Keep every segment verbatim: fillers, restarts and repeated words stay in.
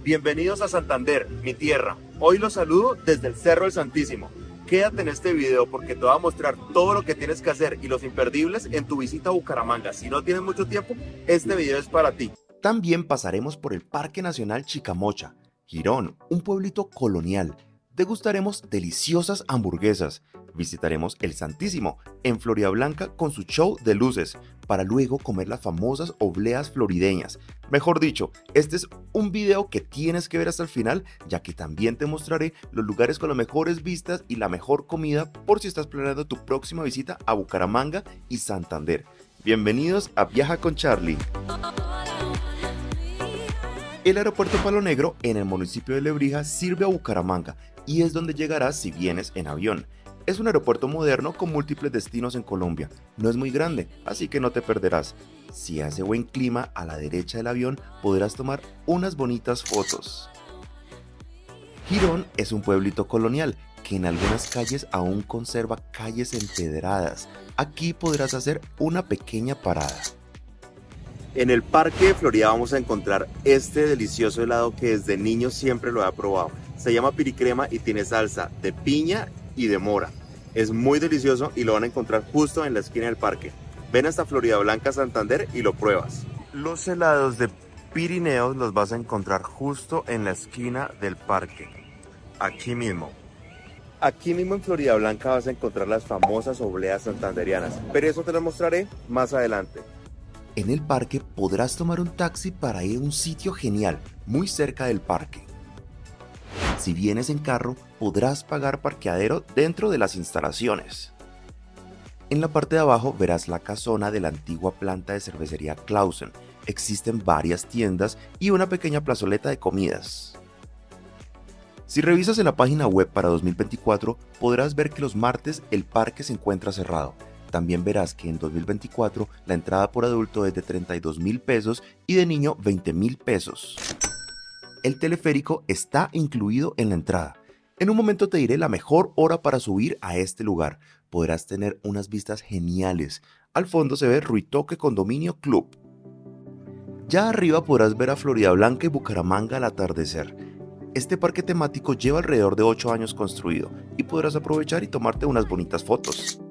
Bienvenidos a Santander, mi tierra. Hoy los saludo desde el Cerro del Santísimo. Quédate en este video porque te voy a mostrar todo lo que tienes que hacer y los imperdibles en tu visita a Bucaramanga. Si no tienes mucho tiempo, este video es para ti. También pasaremos por el Parque Nacional Chicamocha, Girón, un pueblito colonial. Degustaremos deliciosas hamburguesas. Visitaremos el Santísimo en Floridablanca con su show de luces, para luego comer las famosas obleas florideñas. Mejor dicho, este es un video que tienes que ver hasta el final, ya que también te mostraré los lugares con las mejores vistas y la mejor comida por si estás planeando tu próxima visita a Bucaramanga y Santander. Bienvenidos a Viaja con Charlie. El aeropuerto Palo Negro en el municipio de Lebrija sirve a Bucaramanga y es donde llegarás si vienes en avión. Es un aeropuerto moderno con múltiples destinos en Colombia. No es muy grande, así que no te perderás. Si hace buen clima, a la derecha del avión podrás tomar unas bonitas fotos. Girón es un pueblito colonial que en algunas calles aún conserva calles empedradas. Aquí podrás hacer una pequeña parada. En el Parque de Florida vamos a encontrar este delicioso helado que desde niño siempre lo he probado. Se llama piricrema y tiene salsa de piña y de mora. Es muy delicioso y lo van a encontrar justo en la esquina del parque. Ven hasta Floridablanca, Santander y lo pruebas. Los helados de Pirineos los vas a encontrar justo en la esquina del parque. Aquí mismo. Aquí mismo en Floridablanca vas a encontrar las famosas obleas santanderianas. Pero eso te lo mostraré más adelante. En el parque podrás tomar un taxi para ir a un sitio genial, muy cerca del parque. Si vienes en carro, podrás pagar parqueadero dentro de las instalaciones. En la parte de abajo verás la casona de la antigua planta de cervecería Clausen. Existen varias tiendas y una pequeña plazoleta de comidas. Si revisas en la página web para dos mil veinticuatro, podrás ver que los martes el parque se encuentra cerrado. También verás que en dos mil veinticuatro la entrada por adulto es de treinta y dos mil pesos y de niño veinte mil pesos. El teleférico está incluido en la entrada. En un momento te diré la mejor hora para subir a este lugar. Podrás tener unas vistas geniales. Al fondo se ve Ruitoque Condominio Club. Ya arriba podrás ver a Floridablanca y Bucaramanga al atardecer. Este parque temático lleva alrededor de ocho años construido y podrás aprovechar y tomarte unas bonitas fotos.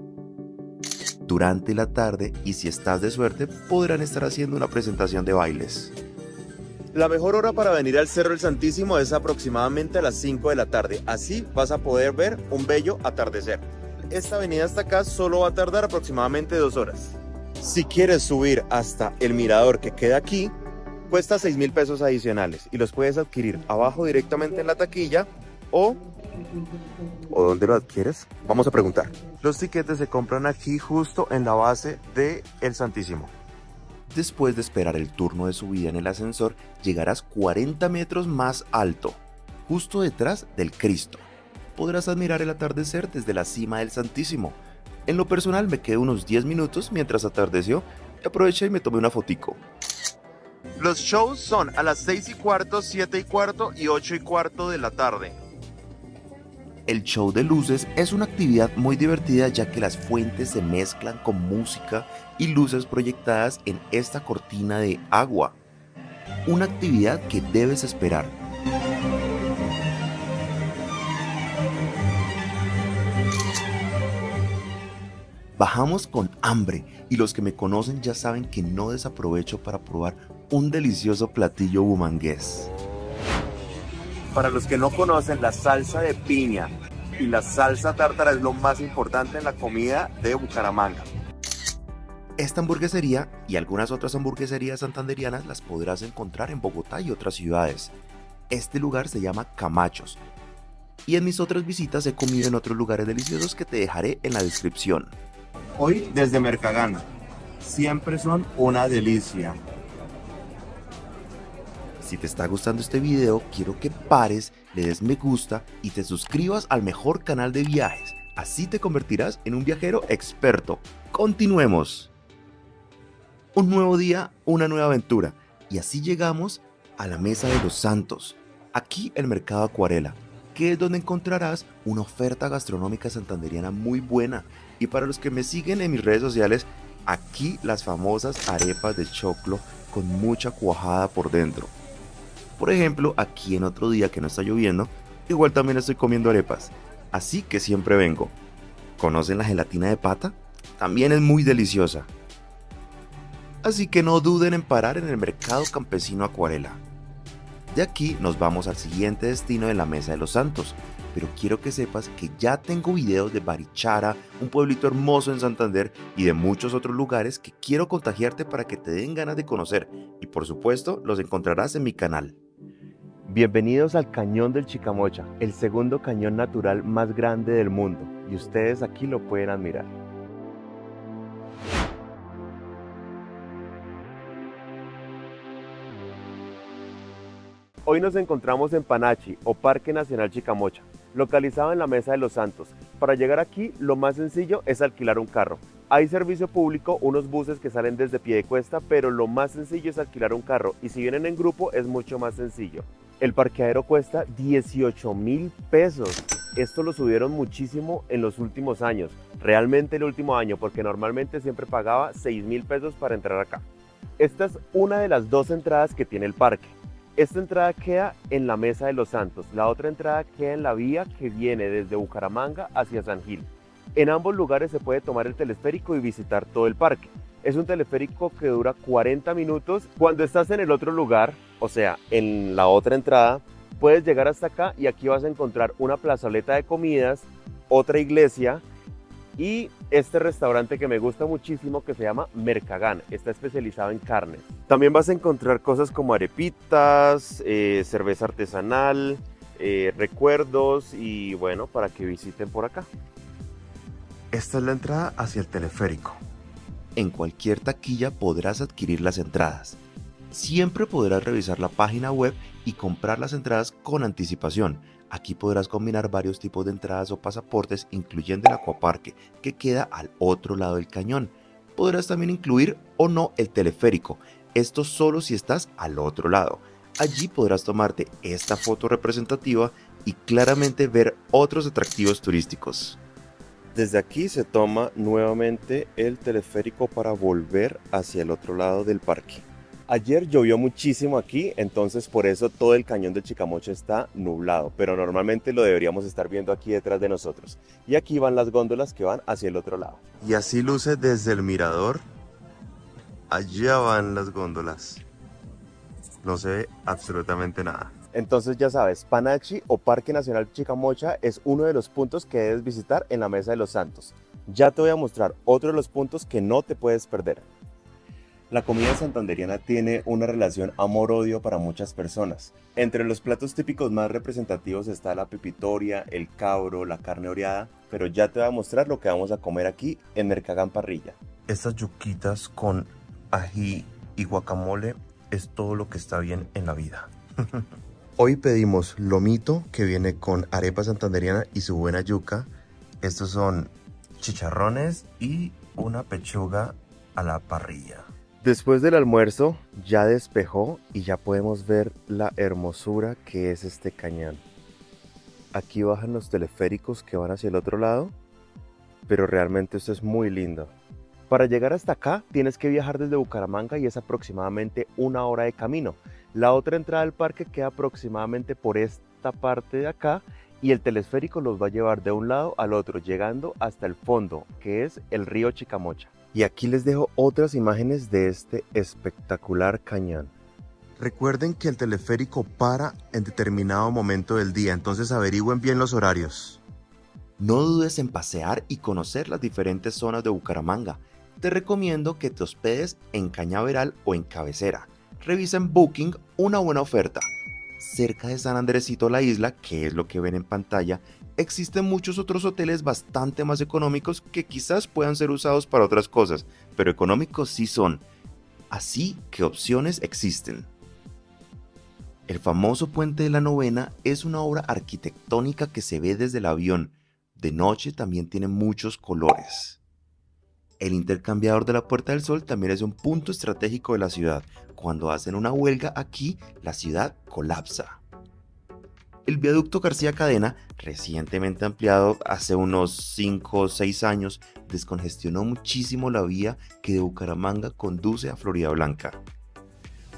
Durante la tarde, y si estás de suerte, podrán estar haciendo una presentación de bailes. La mejor hora para venir al Cerro del Santísimo es aproximadamente a las cinco de la tarde. Así vas a poder ver un bello atardecer. Esta avenida hasta acá solo va a tardar aproximadamente dos horas. Si quieres subir hasta el mirador que queda aquí, cuesta seis mil pesos adicionales y los puedes adquirir abajo directamente en la taquilla o... ¿O dónde lo adquieres? Vamos a preguntar. Los tiquetes se compran aquí justo en la base de El Santísimo. Después de esperar el turno de subida en el ascensor, llegarás cuarenta metros más alto, justo detrás del Cristo. Podrás admirar el atardecer desde la cima del Santísimo. En lo personal me quedé unos diez minutos mientras atardeció y aproveché y me tomé una fotico. Los shows son a las seis y cuarto, siete y cuarto y ocho y cuarto de la tarde. El show de luces es una actividad muy divertida ya que las fuentes se mezclan con música y luces proyectadas en esta cortina de agua. Una actividad que debes esperar. Bajamos con hambre y los que me conocen ya saben que no desaprovecho para probar un delicioso platillo bumangués. Para los que no conocen, la salsa de piña y la salsa tártara es lo más importante en la comida de Bucaramanga. Esta hamburguesería y algunas otras hamburgueserías santanderianas las podrás encontrar en Bogotá y otras ciudades. Este lugar se llama Camachos. Y en mis otras visitas he comido en otros lugares deliciosos que te dejaré en la descripción. Hoy desde Mercagana. Siempre son una delicia. Si te está gustando este video, quiero que pares, le des me gusta y te suscribas al mejor canal de viajes. Así te convertirás en un viajero experto. Continuemos. Un nuevo día, una nueva aventura. Y así llegamos a la Mesa de los Santos. Aquí el Mercado Acuarela, que es donde encontrarás una oferta gastronómica santanderiana muy buena. Y para los que me siguen en mis redes sociales, aquí las famosas arepas de choclo con mucha cuajada por dentro. Por ejemplo, aquí en otro día que no está lloviendo, igual también estoy comiendo arepas, así que siempre vengo. ¿Conocen la gelatina de pata? También es muy deliciosa. Así que no duden en parar en el mercado campesino Acuarela. De aquí nos vamos al siguiente destino de la Mesa de los Santos, pero quiero que sepas que ya tengo videos de Barichara, un pueblito hermoso en Santander y de muchos otros lugares que quiero contagiarte para que te den ganas de conocer, y por supuesto los encontrarás en mi canal. Bienvenidos al Cañón del Chicamocha, el segundo cañón natural más grande del mundo, y ustedes aquí lo pueden admirar. Hoy nos encontramos en Panachi, o Parque Nacional Chicamocha, localizado en la Mesa de los Santos. Para llegar aquí, lo más sencillo es alquilar un carro. Hay servicio público, unos buses que salen desde Piedecuesta, pero lo más sencillo es alquilar un carro, y si vienen en grupo es mucho más sencillo. El parqueadero cuesta dieciocho mil pesos. Esto lo subieron muchísimo en los últimos años, realmente el último año, porque normalmente siempre pagaba seis mil pesos para entrar acá. Esta es una de las dos entradas que tiene el parque. Esta entrada queda en la Mesa de los Santos, la otra entrada queda en la vía que viene desde Bucaramanga hacia San Gil. En ambos lugares se puede tomar el teleférico y visitar todo el parque. Es un teleférico que dura cuarenta minutos. Cuando estás en el otro lugar, o sea, en la otra entrada, puedes llegar hasta acá y aquí vas a encontrar una plazoleta de comidas, otra iglesia y este restaurante que me gusta muchísimo que se llama Mercagán, está especializado en carnes. También vas a encontrar cosas como arepitas, eh, cerveza artesanal, eh, recuerdos y bueno, para que visiten por acá. Esta es la entrada hacia el teleférico. En cualquier taquilla podrás adquirir las entradas. Siempre podrás revisar la página web y comprar las entradas con anticipación. Aquí podrás combinar varios tipos de entradas o pasaportes, incluyendo el Aquaparque, que queda al otro lado del cañón. Podrás también incluir o no el teleférico, esto solo si estás al otro lado. Allí podrás tomarte esta foto representativa y claramente ver otros atractivos turísticos. Desde aquí se toma nuevamente el teleférico para volver hacia el otro lado del parque. Ayer llovió muchísimo aquí, entonces por eso todo el cañón del Chicamocha está nublado, pero normalmente lo deberíamos estar viendo aquí detrás de nosotros. Y aquí van las góndolas que van hacia el otro lado. Y así luce desde el mirador. Allá van las góndolas. No se ve absolutamente nada. Entonces ya sabes, Panachi o Parque Nacional Chicamocha es uno de los puntos que debes visitar en la Mesa de los Santos. Ya te voy a mostrar otro de los puntos que no te puedes perder. La comida santanderiana tiene una relación amor-odio para muchas personas. Entre los platos típicos más representativos está la pepitoria, el cabro, la carne oreada, pero ya te voy a mostrar lo que vamos a comer aquí en Mercagán Parrilla. Estas yuquitas con ají y guacamole es todo lo que está bien en la vida. Hoy pedimos lomito, que viene con arepa santanderiana y su buena yuca. Estos son chicharrones y una pechuga a la parrilla. Después del almuerzo ya despejó y ya podemos ver la hermosura que es este cañón. Aquí bajan los teleféricos que van hacia el otro lado, pero realmente esto es muy lindo. Para llegar hasta acá tienes que viajar desde Bucaramanga y es aproximadamente una hora de camino. La otra entrada al parque queda aproximadamente por esta parte de acá y el teleférico los va a llevar de un lado al otro, llegando hasta el fondo, que es el río Chicamocha. Y aquí les dejo otras imágenes de este espectacular cañón. Recuerden que el teleférico para en determinado momento del día, entonces averigüen bien los horarios. No dudes en pasear y conocer las diferentes zonas de Bucaramanga. Te recomiendo que te hospedes en Cañaveral o en Cabecera. Revisa en Booking una buena oferta. Cerca de San Andresito la Isla, que es lo que ven en pantalla, existen muchos otros hoteles bastante más económicos que quizás puedan ser usados para otras cosas, pero económicos sí son. Así que opciones existen. El famoso Puente de la Novena es una obra arquitectónica que se ve desde el avión. De noche también tiene muchos colores. El intercambiador de la Puerta del Sol también es un punto estratégico de la ciudad. Cuando hacen una huelga aquí, la ciudad colapsa. El viaducto García Cadena, recientemente ampliado hace unos cinco o seis años, descongestionó muchísimo la vía que de Bucaramanga conduce a Floridablanca.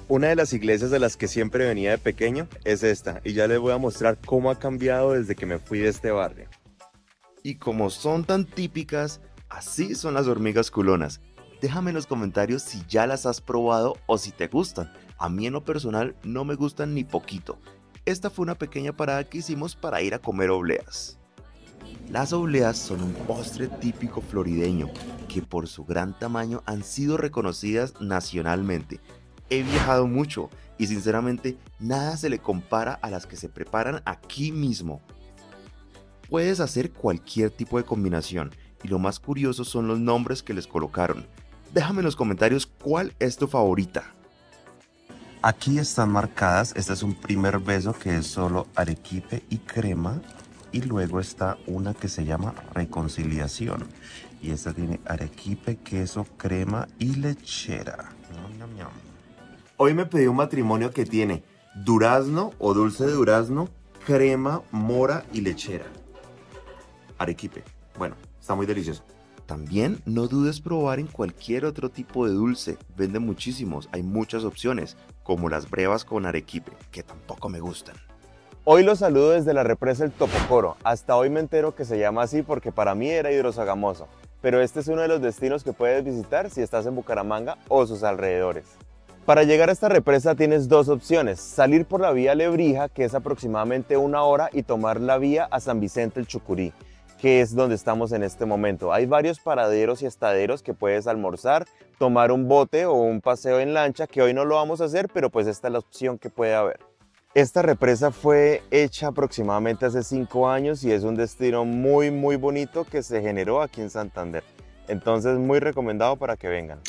Una de las iglesias de las que siempre venía de pequeño es esta, y ya les voy a mostrar cómo ha cambiado desde que me fui de este barrio. Y como son tan típicas, así son las hormigas culonas. Déjame en los comentarios si ya las has probado o si te gustan. A mí en lo personal no me gustan ni poquito. Esta fue una pequeña parada que hicimos para ir a comer obleas. Las obleas son un postre típico florideño que por su gran tamaño han sido reconocidas nacionalmente. He viajado mucho y sinceramente nada se le compara a las que se preparan aquí mismo. Puedes hacer cualquier tipo de combinación y lo más curioso son los nombres que les colocaron. Déjame en los comentarios cuál es tu favorita. Aquí están marcadas, este es un primer beso que es solo arequipe y crema. Y luego está una que se llama reconciliación. Y esta tiene arequipe, queso, crema y lechera. Ñam, ñam, ñam. Hoy me pedí un matrimonio que tiene durazno o dulce de durazno, crema, mora y lechera. Arequipe. Bueno, está muy delicioso. También no dudes probar en cualquier otro tipo de dulce. Venden muchísimos, hay muchas opciones, como las brevas con arequipe, que tampoco me gustan. Hoy los saludo desde la represa El Topocoro. Hasta hoy me entero que se llama así porque para mí era hidrosogamoso. Pero este es uno de los destinos que puedes visitar si estás en Bucaramanga o sus alrededores. Para llegar a esta represa tienes dos opciones. Salir por la vía Lebrija, que es aproximadamente una hora, y tomar la vía a San Vicente el Chucurí, que es donde estamos en este momento. Hay varios paraderos y estaderos que puedes almorzar, tomar un bote o un paseo en lancha, que hoy no lo vamos a hacer, pero pues esta es la opción que puede haber. Esta represa fue hecha aproximadamente hace cinco años y es un destino muy muy bonito que se generó aquí en Santander. Entonces muy recomendado para que vengan.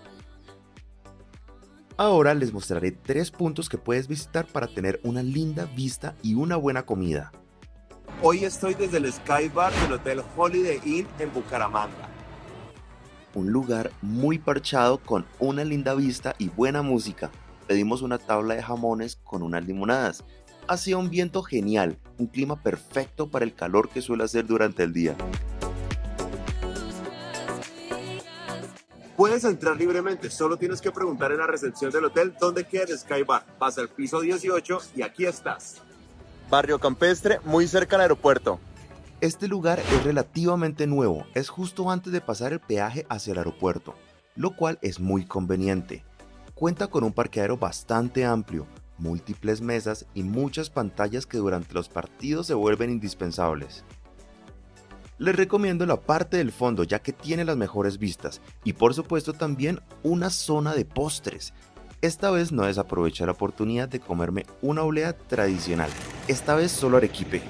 Ahora les mostraré tres puntos que puedes visitar para tener una linda vista y una buena comida. Hoy estoy desde el Sky Bar del Hotel Holiday Inn en Bucaramanga. Un lugar muy parchado con una linda vista y buena música. Pedimos una tabla de jamones con unas limonadas. Hacía un viento genial, un clima perfecto para el calor que suele hacer durante el día. Puedes entrar libremente, solo tienes que preguntar en la recepción del hotel dónde queda el Sky Bar. Vas al piso dieciocho y aquí estás. Barrio Campestre, muy cerca del aeropuerto. Este lugar es relativamente nuevo, es justo antes de pasar el peaje hacia el aeropuerto, lo cual es muy conveniente. Cuenta con un parqueadero bastante amplio, múltiples mesas y muchas pantallas que durante los partidos se vuelven indispensables. Les recomiendo la parte del fondo ya que tiene las mejores vistas y por supuesto también una zona de postres. Esta vez no desaproveché la oportunidad de comerme una oblea tradicional, esta vez solo arequipe.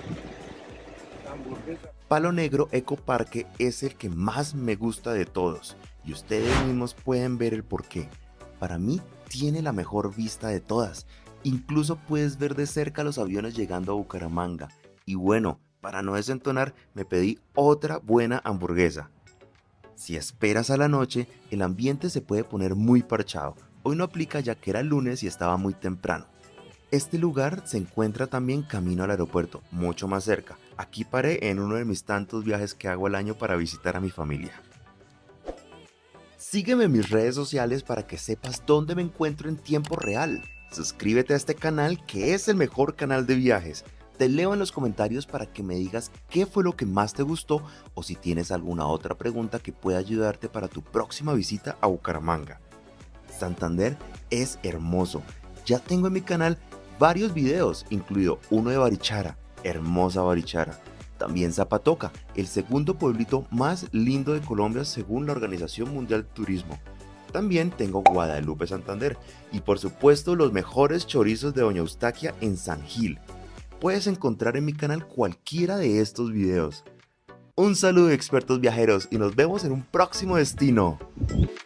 Palo Negro Eco Parque es el que más me gusta de todos y ustedes mismos pueden ver el porqué. Para mí tiene la mejor vista de todas, incluso puedes ver de cerca los aviones llegando a Bucaramanga. Y bueno, para no desentonar me pedí otra buena hamburguesa. Si esperas a la noche, el ambiente se puede poner muy parchado. Hoy no aplica ya que era lunes y estaba muy temprano. Este lugar se encuentra también camino al aeropuerto, mucho más cerca. Aquí paré en uno de mis tantos viajes que hago al año para visitar a mi familia. Sígueme en mis redes sociales para que sepas dónde me encuentro en tiempo real. Suscríbete a este canal que es el mejor canal de viajes. Te leo en los comentarios para que me digas qué fue lo que más te gustó o si tienes alguna otra pregunta que pueda ayudarte para tu próxima visita a Bucaramanga. Santander es hermoso. Ya tengo en mi canal varios videos, incluido uno de Barichara, hermosa Barichara. También Zapatoca, el segundo pueblito más lindo de Colombia según la Organización Mundial de Turismo. También tengo Guadalupe Santander y por supuesto los mejores chorizos de Doña Eustaquia en San Gil. Puedes encontrar en mi canal cualquiera de estos videos. Un saludo expertos viajeros y nos vemos en un próximo destino.